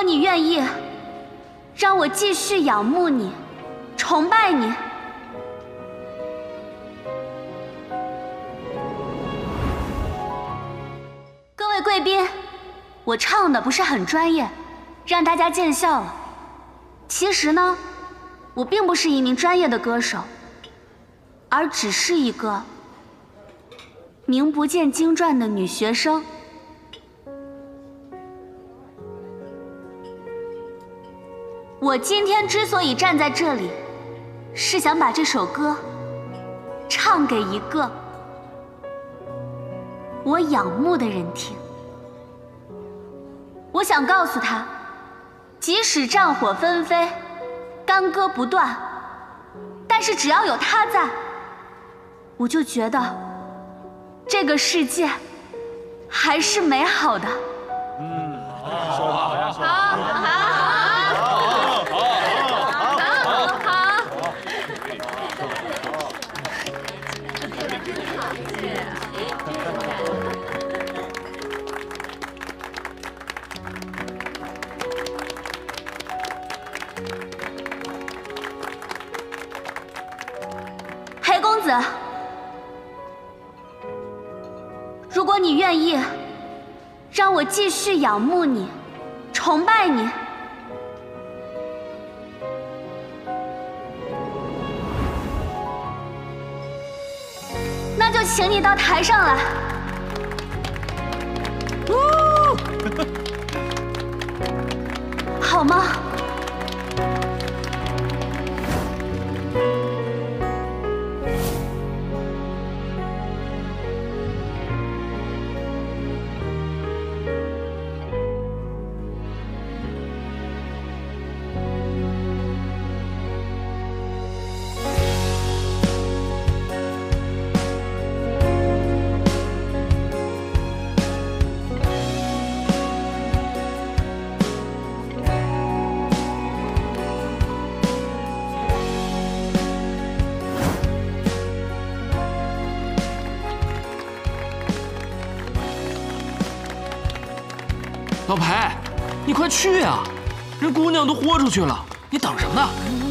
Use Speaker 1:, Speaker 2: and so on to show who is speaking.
Speaker 1: 你愿意，让我继续仰慕你，崇拜你。各位贵宾，我唱的不是很专业，让大家见笑了。其实呢，我并不是一名专业的歌手，而只是一个名不见经传的女学生。我今天之所以站在这里，是想把这首歌唱给一个我仰慕的人听。我想告诉他，即使战火纷飞，干戈不断，但是只要有他在，我就觉得这个世界还是美好的。
Speaker 2: 说得好呀，说得好。
Speaker 1: 裴公子，如果你愿意，让我继续仰慕你，崇拜你。那就请你到台上来。好吗？
Speaker 3: 老裴，你快去呀！人姑娘都豁出去了，你等什么呢？